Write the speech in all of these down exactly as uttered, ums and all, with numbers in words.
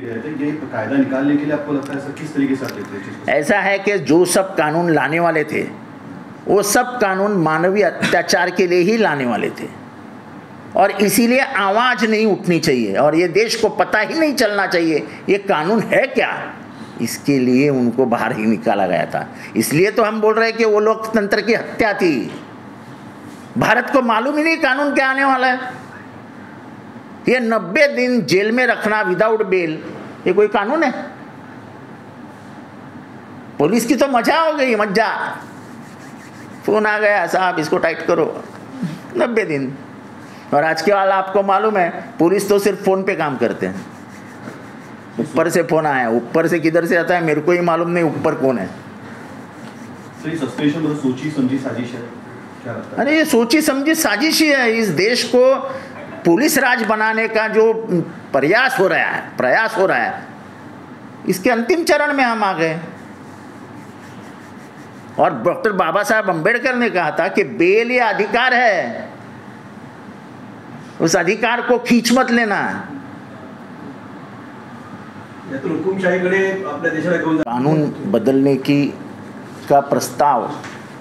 ये कायदा निकालने के लिए आपको लगता है सर किस तरीके से आप देखते हैं? ऐसा है कि जो सब कानून लाने वाले थे वो सब कानून मानवीय अत्याचार के लिए ही लाने वाले थे और इसीलिए आवाज़ नहीं उठनी चाहिए और ये देश को पता ही नहीं चलना चाहिए ये कानून है क्या, इसके लिए उनको बाहर ही निकाला गया था। इसलिए तो हम बोल रहे हैं कि वो लोकतंत्र की हत्या थी। भारत को मालूम ही नहीं कानून क्या आने वाला है। ये नब्बे दिन जेल में रखना विदाउट बेल ये कोई कानून है? पुलिस की तो मजा हो गई, मजा। फोन आ गया, साहब इसको टाइट करो, नब्बे दिन। और आज के वाला आपको मालूम है पुलिस तो सिर्फ फोन पे काम करते हैं। ऊपर से फोन आया, ऊपर से किधर से आता है मेरे को ही मालूम नहीं, ऊपर कौन है। सस्पेंशन मतलब सोची समझी साजिश है क्या लगता है? अरे ये सोची समझी साजिश ही है। इस देश को पुलिस राज बनाने का जो प्रयास हो रहा है प्रयास हो रहा है इसके अंतिम चरण में हम आ गए। और डॉक्टर बाबा साहब अंबेडकर ने कहा था कि बेल ये अधिकार है, उस अधिकार को खींच मत लेना। तो हुकुमशाहीकडे आपल्या देशाला घेऊन कानून बदलने की का प्रस्ताव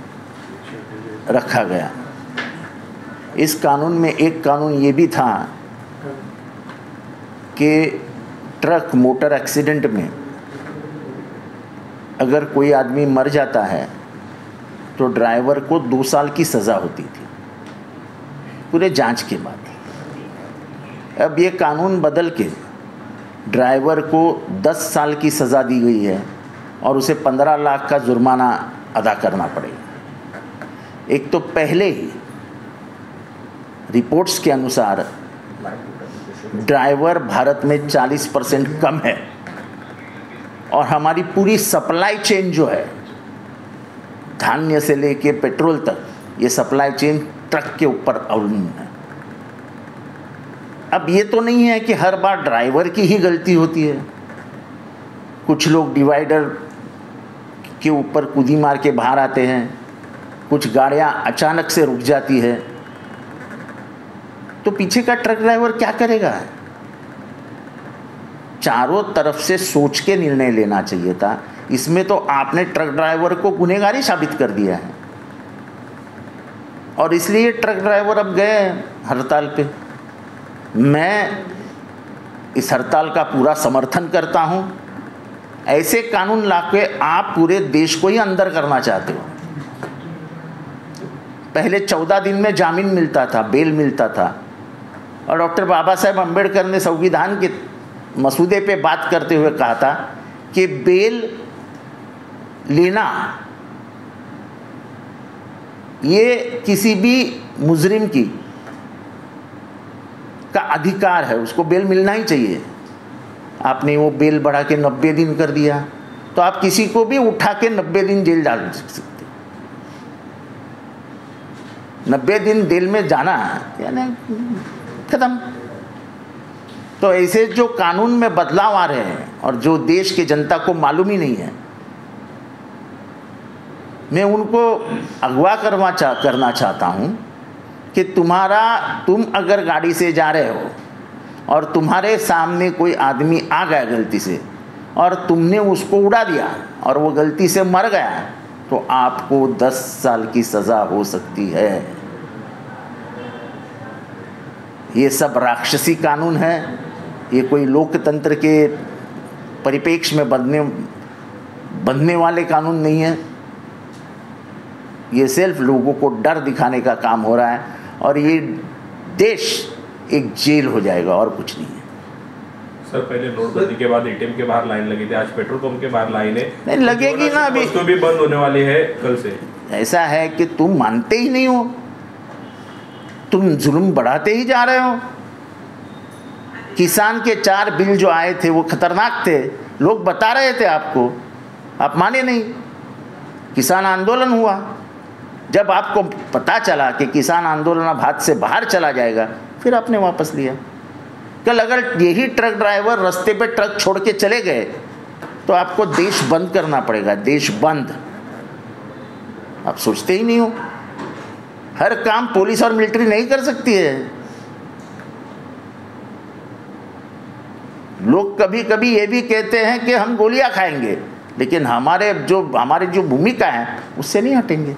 रखा गया। इस कानून में एक कानून ये भी था कि ट्रक मोटर एक्सीडेंट में अगर कोई आदमी मर जाता है तो ड्राइवर को दो साल की सज़ा होती थी पूरे जांच के बाद। अब ये कानून बदल के ड्राइवर को दस साल की सज़ा दी गई है और उसे पंद्रह लाख का जुर्माना अदा करना पड़ेगा। एक तो पहले ही रिपोर्ट्स के अनुसार ड्राइवर भारत में चालीस परसेंट कम है और हमारी पूरी सप्लाई चेन जो है धान्य से लेके पेट्रोल तक ये सप्लाई चेन ट्रक के ऊपर अवलंबन है। अब ये तो नहीं है कि हर बार ड्राइवर की ही गलती होती है। कुछ लोग डिवाइडर के ऊपर कूदी मार के बाहर आते हैं, कुछ गाड़ियाँ अचानक से रुक जाती है, तो पीछे का ट्रक ड्राइवर क्या करेगा? चारों तरफ से सोच के निर्णय लेना चाहिए था। इसमें तो आपने ट्रक ड्राइवर को गुनहगारी साबित कर दिया है और इसलिए ट्रक ड्राइवर अब गए हड़ताल पे। मैं इस हड़ताल का पूरा समर्थन करता हूं। ऐसे कानून लाके आप पूरे देश को ही अंदर करना चाहते हो। पहले चौदह दिन में जामीन मिलता था, बेल मिलता था और डॉक्टर बाबा साहेब अंबेडकर ने संविधान के मसूदे पे बात करते हुए कहा था कि बेल लेना ये किसी भी मुजरिम की का अधिकार है, उसको बेल मिलना ही चाहिए। आपने वो बेल बढ़ा के नब्बे दिन कर दिया तो आप किसी को भी उठा के नब्बे दिन जेल डाल सकते। नब्बे दिन जेल में जाना यानी खत्म। तो ऐसे जो कानून में बदलाव आ रहे हैं और जो देश की जनता को मालूम ही नहीं है, मैं उनको अगवा करवा चा, करना चाहता हूँ कि तुम्हारा तुम अगर गाड़ी से जा रहे हो और तुम्हारे सामने कोई आदमी आ गया गलती से और तुमने उसको उड़ा दिया और वो गलती से मर गया तो आपको दस साल की सज़ा हो सकती है। ये सब राक्षसी कानून है, ये कोई लोकतंत्र के परिप्रेक्ष्य में बंधने बंधने वाले कानून नहीं है। ये सिर्फ लोगों को डर दिखाने का काम हो रहा है और ये देश एक जेल हो जाएगा और कुछ नहीं है। सर पहले नोटबंदी के बाद एटीएम के बाहर लाइन लगी थी, आज पेट्रोल पंप के बाहर लाइन है। नहीं लगेगी ना, अभी तो भी बंद होने वाली है कल से। ऐसा है कि तुम मानते ही नहीं हो, तुम जुल्म बढ़ाते ही जा रहे हो। किसान के चार बिल जो आए थे वो खतरनाक थे, लोग बता रहे थे आपको, आप माने नहीं। किसान आंदोलन हुआ, जब आपको पता चला कि किसान आंदोलन अब हाथ से बाहर चला जाएगा फिर आपने वापस लिया। कल अगर यही ट्रक ड्राइवर रास्ते पे ट्रक छोड़ के चले गए तो आपको देश बंद करना पड़ेगा, देश बंद। आप सोचते ही नहीं हो, हर काम पुलिस और मिलिट्री नहीं कर सकती है। लोग कभी कभी ये भी कहते हैं कि हम गोलियां खाएंगे, लेकिन हमारे जो हमारी जो भूमिका है उससे नहीं हटेंगे।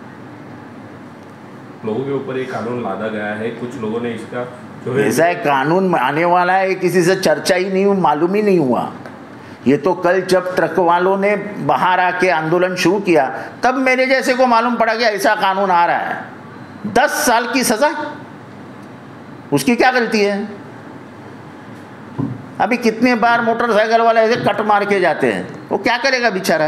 लोगों के ऊपर ये कानून लादा गया है, कुछ लोगों ने इसका जो है ऐसा है कानून आने वाला है, किसी से चर्चा ही नहीं हुई, मालूम ही नहीं हुआ। ये तो कल जब ट्रक वालों ने बाहर आके आंदोलन शुरू किया तब मेरे जैसे को मालूम पड़ा कि ऐसा कानून आ रहा है। दस साल की सजा, उसकी क्या गलती है? अभी कितने बार मोटरसाइकिल वाले ऐसे कट मार के जाते हैं, वो क्या करेगा बेचारा?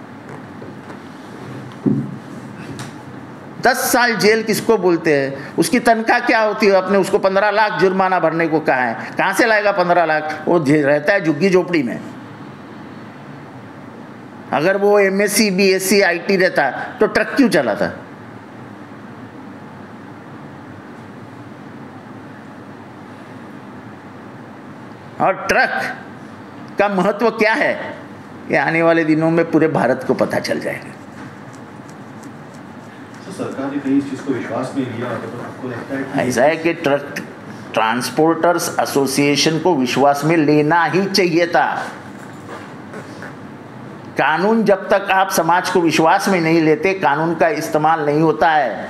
दस साल जेल किसको बोलते हैं? उसकी तनख्वाह क्या होती है? अपने उसको पंद्रह लाख जुर्माना भरने को कहा है, कहाँ से लाएगा पंद्रह लाख? वो रहता है झुग्गी झोपड़ी में। अगर वो एमएससी बीएससी आईटी रहता तो ट्रक क्यों चलाता? और ट्रक का महत्व क्या है ये आने वाले दिनों में पूरे भारत को पता चल जाएगा। तो सरकार ने कहीं इस चीज को विश्वास में लिया, तो आपको लगता है कि ऐसा है कि ट्रक ट्रांसपोर्टर्स एसोसिएशन को विश्वास में लेना ही चाहिए था। कानून जब तक आप समाज को विश्वास में नहीं लेते, कानून का इस्तेमाल नहीं होता है।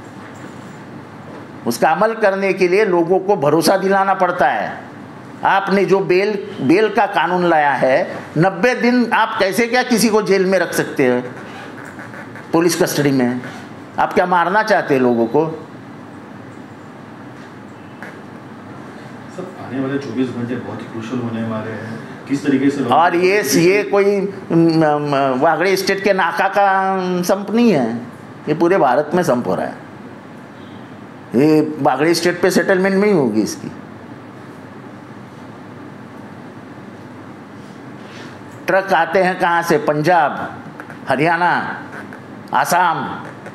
उसका अमल करने के लिए लोगों को भरोसा दिलाना पड़ता है। आपने जो बेल बेल का कानून लाया है, नब्बे दिन आप कैसे क्या किसी को जेल में रख सकते हैं पुलिस कस्टडी में? आप क्या मारना चाहते हैं लोगों को? सर आने वाले चौबीस घंटे बहुत ही क्रूशल होने वाले हैं, किस तरीके से? और ये ये कोई वागड़े स्टेट के नाका का संप नहीं है, ये पूरे भारत में संप हो रहा है। ये वागड़े स्टेट पे सेटलमेंट नहीं होगी इसकी। ट्रक आते हैं कहाँ से? पंजाब, हरियाणा, आसाम,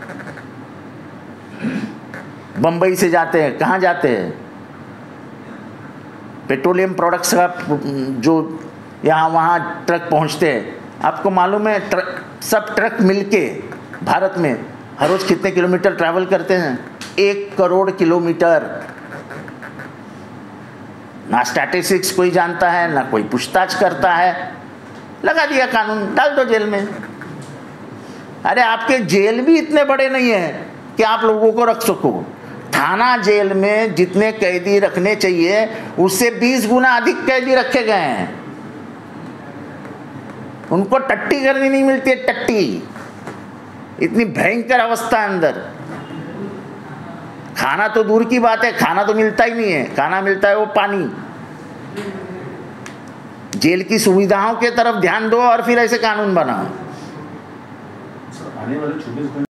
बम्बई से जाते हैं। कहाँ जाते हैं? पेट्रोलियम प्रोडक्ट्स का जो यहाँ वहाँ ट्रक पहुँचते हैं। आपको मालूम है ट्रक, सब ट्रक मिलके भारत में हर रोज़ कितने किलोमीटर ट्रैवल करते हैं? एक करोड़ किलोमीटर। ना स्टैटिस्टिक्स कोई जानता है, ना कोई पूछताछ करता है। लगा दिया कानून, डाल दो जेल में। अरे आपके जेल भी इतने बड़े नहीं हैं कि आप लोगों को रख सको। थाना जेल में जितने कैदी रखने चाहिए उससे बीस गुना अधिक कैदी रखे गए हैं। उनको टट्टी करनी नहीं मिलती है, टट्टी। इतनी भयंकर अवस्था अंदर। खाना तो दूर की बात है, खाना तो मिलता ही नहीं है। खाना मिलता है वो पानी। जेल की सुविधाओं के तरफ ध्यान दो और फिर ऐसे कानून बनाओ। आने वाले चौबीस घंटे